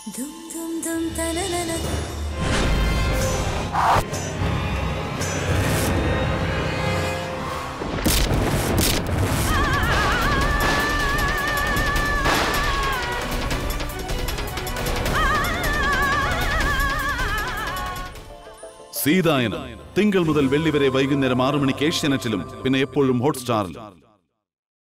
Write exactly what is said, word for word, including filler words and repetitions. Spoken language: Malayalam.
സീതായനം തിങ്കൾ മുതൽ വെള്ളി വരെ വൈകുന്നേരം ആറു മണിക്ക് ഏഷ്യാനെറ്റിലും പിന്നെ എപ്പോഴും ഹോട്ട്സ്റ്റാറിലും.